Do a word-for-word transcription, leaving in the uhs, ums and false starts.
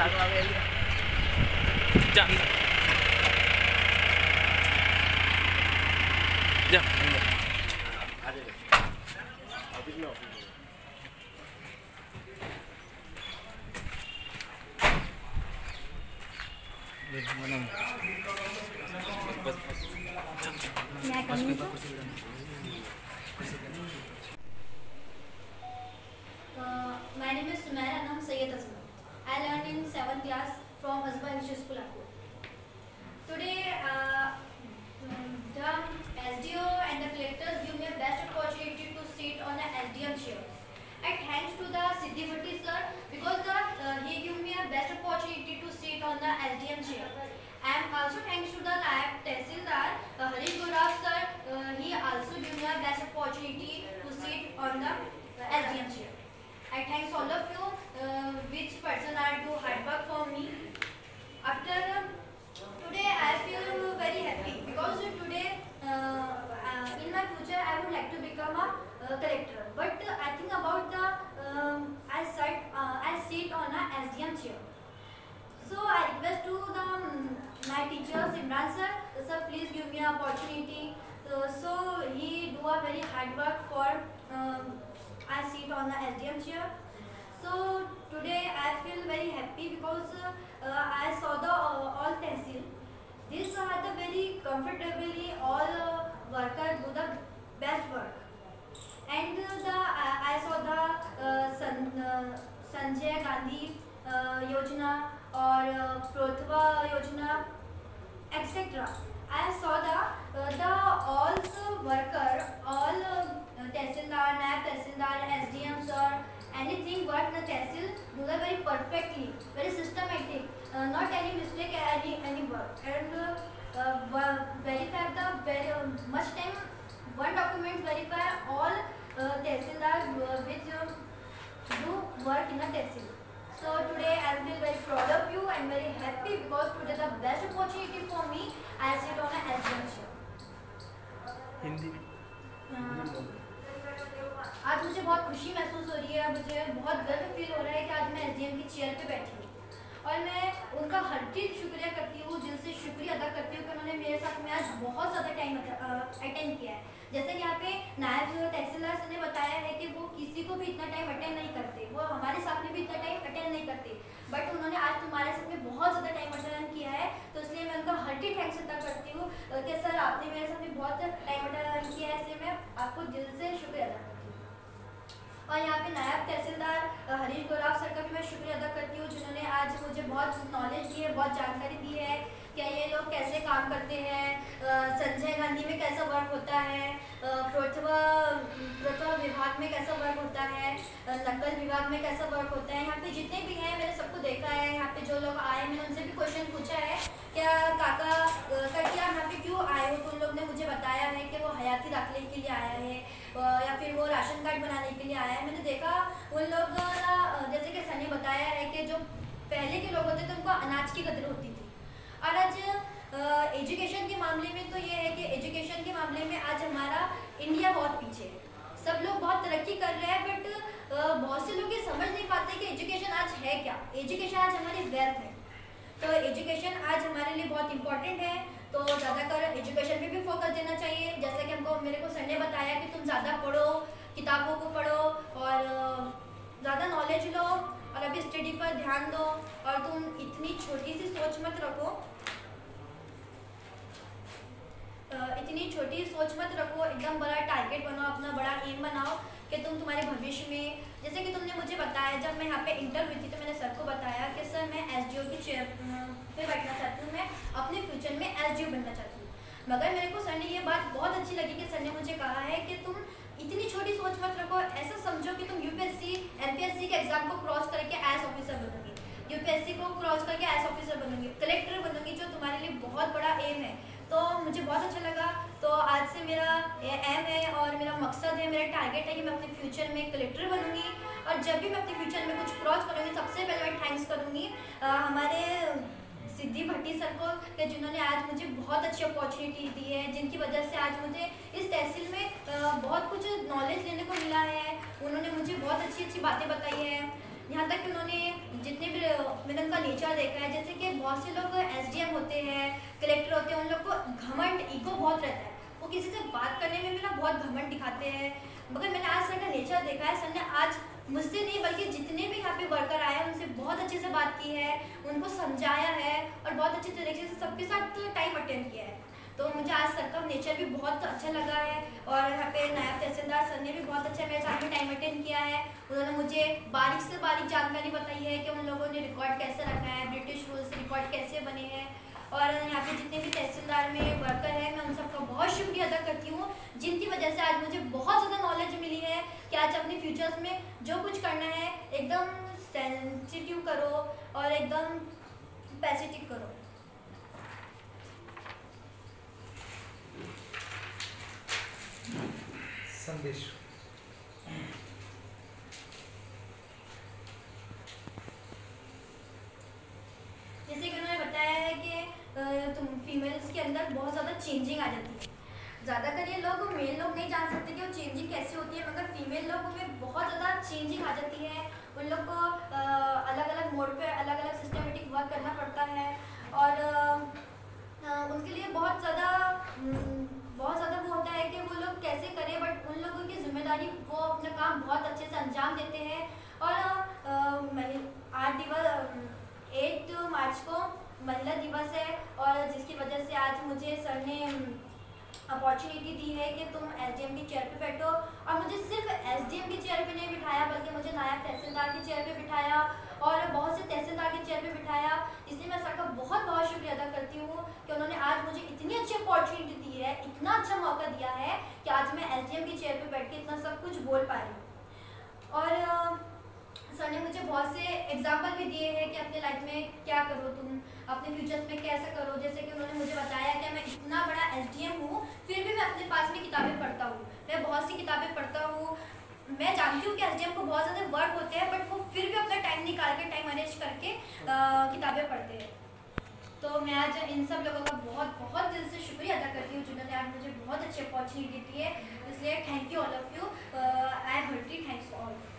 जा जा My name is Sumaira and I'm Sayyed Azman. I learned in seventh class from Azba English School, Akko. Today, uh, the S D O and the collectors give me a best opportunity to sit on the S D M chairs. And thanks to the Siddhi Bhatti sir, because the, uh, he gave me a best opportunity to sit on the S D M chair. And also thanks to the Nayab Tehsildar, uh, Harish Gaurav sir, uh, he also gave me a best opportunity to sit on the uh, S D M chair. I thank all of you, uh, which person are do hard work for me. After uh, today, I feel very happy because today, uh, uh, in my future, I would like to become a uh, collector. But uh, I think about the um, I sit uh, I sit on a S D M chair. So I request to the um, my teachers, Imran sir, sir, please give me an opportunity. Uh, so he do a very hard work for. Um, I sit on the S D M chair. So today I feel very happy because uh, I saw the uh, all tehsil. These are the very comfortably all uh, workers do the best work. And uh, the uh, I saw the uh, San, uh, Sanjay Gandhi uh, Yojana or uh, Protva Yojana, et cetera. I saw the uh, the all worker, all uh, Tehsildar, Nayab Tehsildar, S D Ms or anything work the Tehsil do that very perfectly, very systematic, uh, not any mistake, any any work, and uh, uh, verify the very uh, much time one document verify all uh, Tehsildar uh, which uh, do work in a Tehsil. So today I feel very proud of you and very happy because today the best opportunity for me I sit on a S D M chair. Hindi आज मुझे बहुत खुशी महसूस हो रही है, मुझे बहुत गर्व फील हो रहा है कि आज मैं एस डी एम की चेयर पे बैठी हूँ और मैं उनका हर चीज़ शुक्रिया करती हूँ, दिल से शुक्रिया अदा करती हूँ कि उन्होंने मेरे साथ में आज बहुत ज़्यादा टाइम अटेंड किया है। जैसे कि यहाँ पे नायब तहसीलदार सर ने बताया है कि वो किसी को भी इतना टाइम अटेंड नहीं करते, वो हमारे साथ में भी इतना टाइम अटेंड नहीं करते, बट उन्होंने आज तुम्हारे साथ में बहुत ज़्यादा टाइम अटेंड किया है, तो इसलिए मैं उनका हार्टी थैंक्स अदा करती हूँ कि सर आपने मेरे साथ में बहुत टाइम अटेंड किया है, इसलिए मैं आपको दिल से शुक्रिया अदा करती हूँ। और यहाँ पे नायब तहसीलदार हरीश गौराव सर का भी मैं शुक्रिया अदा करती हूँ जिन्होंने आज मुझे बहुत नॉलेज दी है, बहुत जानकारी दी है क्या ये लोग कैसे काम करते हैं, संजय गांधी में कैसा वर्क होता है, प्रोथवा प्रोथवा विभाग में कैसा वर्क होता है, नकल विभाग में कैसा वर्क होता है। यहाँ पे जितने भी हैं मैंने सबको देखा है, यहाँ पे जो लोग आए मैंने उनसे भी क्वेश्चन पूछा है क्या काका का क्या यहाँ पे क्यों आए हो, तो उन लोग ने मुझे बताया है कि वो हयाती दाखिले के लिए आया है या फिर वो राशन कार्ड बनाने के लिए आया है। मैंने देखा उन लोग जैसे कि सर ने बताया है कि जो पहले के लोग होते थे उनको अनाज की कदर होती थी, और आज एजुकेशन के मामले में तो ये है कि एजुकेशन के मामले में आज हमारा इंडिया बहुत पीछे है, सब लोग बहुत तरक्की कर रहे हैं, बट बहुत से लोग ये समझ नहीं पाते कि एजुकेशन आज है क्या। एजुकेशन आज हमारी वेल्थ है, तो एजुकेशन आज हमारे लिए बहुत इंपॉर्टेंट है, तो ज़्यादातर एजुकेशन पे भी फोकस देना चाहिए। जैसे कि हमको मेरे को सर ने बताया कि तुम ज़्यादा पढ़ो, किताबों को पढ़ो और ज़्यादा नॉलेज लो और अभी स्टडी पर ध्यान दो, और तुम इतनी छोटी सी सोच मत रखो, इतनी छोटी सोच मत रखो, एकदम बड़ा टारगेट बनाओ, अपना बड़ा एम बनाओ कि तुम तुम्हारे भविष्य में, जैसे कि तुमने मुझे बताया जब मैं यहाँ पे इंटर हुई थी तो मैंने सर को बताया कि सर मैं एस डी ओ की चेयर पे बैठना चाहती हूँ, मैं अपने फ्यूचर में एस डी ओ बनना चाहती हूँ। मगर मेरे को सर ने ये बात बहुत अच्छी लगी कि सर ने मुझे कहा है कि तुम इतनी छोटी सोच मत रखो, ऐसा समझो कि तुम यूपीएससी एमपीएससी के एग्जाम को क्रॉस करके आईएएस ऑफिसर बनोगी, यूपीएससी को क्रॉस करके आईएएस ऑफिसर बनोगी, कलेक्टर बनोगी, जो तुम्हारे लिए बहुत बड़ा एम है। तो मुझे बहुत अच्छा लगा, तो आज से मेरा एम है और मेरा मकसद है, मेरा टारगेट है कि मैं अपने फ्यूचर में कलेक्टर बनूंगी, और जब भी मैं अपने फ्यूचर में कुछ क्रॉस करूँगी सबसे पहले मैं थैंक्स करूँगी हमारे सिद्धि भट्टी सर को कि जिन्होंने आज मुझे बहुत अच्छी अपॉर्चुनिटी दी है, जिनकी वजह से आज मुझे इस तहसील में बहुत कुछ नॉलेज लेने को मिला है। उन्होंने मुझे बहुत अच्छी अच्छी बातें बताई है, यहाँ तक कि उन्होंने जितने भी मैंने उनका नेचर देखा है, जैसे कि बहुत से लोग एसडीएम होते हैं, कलेक्टर होते हैं, उन लोग को घमंड, ईगो बहुत रहता है, वो किसी से बात करने में भी ना बहुत घमंड दिखाते हैं। मगर मैंने आज सर का नेचर देखा है, सर ने आज मुझसे नहीं बल्कि जितने भी यहाँ पे वर्कर आए हैं उनसे बहुत अच्छे से बात की है, उनको समझाया है और बहुत अच्छे तरीके से सबके साथ टाइम अटेंड किया है। तो मुझे आज सर का नेचर भी बहुत अच्छा लगा है और यहाँ पे नायब तहसीलदार सर ने भी बहुत अच्छा मेरे साथ में टाइम अटेंड किया है। उन्होंने मुझे बारीक से बारीक जानकारी बताई है कि उन लोगों ने रिकॉर्ड कैसे रखा है, ब्रिटिश रूल से रिकॉर्ड कैसे बने हैं। और यहाँ पे जितने भी तहसीलदार में वर्कर है, मैं उन सबका बहुत शुक्रिया अदा करती हूँ, जिनकी वजह से आज मुझे बहुत ज़्यादा नॉलेज मिली है कि आज अपने फ्यूचर्स में जो कुछ करना है एकदम सेंसिटिव करो और एकदम पैसिटिव करो। संदेश। जैसे कि उन्होंने बताया है कि तुम फीमेल्स के अंदर बहुत ज़्यादा चेंजिंग आ जाती है। ज़्यादातर ये लोग मेल लोग नहीं जान सकते कि वो चेंजिंग कैसे होती है, मगर फीमेल लोगों में बहुत ज़्यादा चेंजिंग आ जाती है। उन लोग को अलग अलग मोड पे अलग अलग सिस्टमेटिक वर्क करना पड़ता है और आ, उनके लिए बहुत ज़्यादा बहुत ज़्यादा वो होता है कि वो लोग कैसे करें, बट उन लोगों की जिम्मेदारी वो अपना काम बहुत अच्छे से अंजाम देते हैं। और आठ दिवस एट मार्च को महिला दिवस है और जिसकी वजह से आज मुझे सर ने अपॉर्चुनिटी दी है कि तुम एसडीएम की चेयर पे बैठो, और मुझे सिर्फ एसडीएम की चेयर पे नहीं बिठाया बल्कि मुझे नायब तहसीलदार की चेयर पे बिठाया और बहुत से तहसीलदार की चेयर पे बिठाया। इसलिए मैं सर का बहुत बहुत शुक्रिया अदा करती हूँ कि उन्होंने आज मुझे इतनी अच्छी अपॉर्चुनिटी दी है, इतना अच्छा मौका दिया है कि आज मैं एसडीएम की चेयर पे बैठ के इतना सब कुछ बोल पा रही हूँ। और सर ने मुझे बहुत से एग्जाम्पल भी दिए हैं कि अपने लाइफ में क्या करो, तुम अपने फ्यूचर्स में कैसे करो। जैसे कि उन्होंने मुझे बताया कि मैं इतना बड़ा एसडीएम हूँ फिर भी मैं अपने पास में किताबें पढ़ता हूँ, मैं बहुत सी किताबें पढ़ता हूँ। मैं जानती हूँ कि एसडीएम को बहुत ज़्यादा वर्क होते हैं, बट वो फिर भी अपना टाइम निकाल के टाइम अरेंज करके किताबें पढ़ते हैं। तो मैं आज इन सब लोगों का बहुत बहुत दिल से शुक्रिया अदा करती हूँ जिन्होंने आज मुझे बहुत अच्छी अपॉर्चुनिटी दी है। इसलिए thank you all of you, I am heartly thanks all.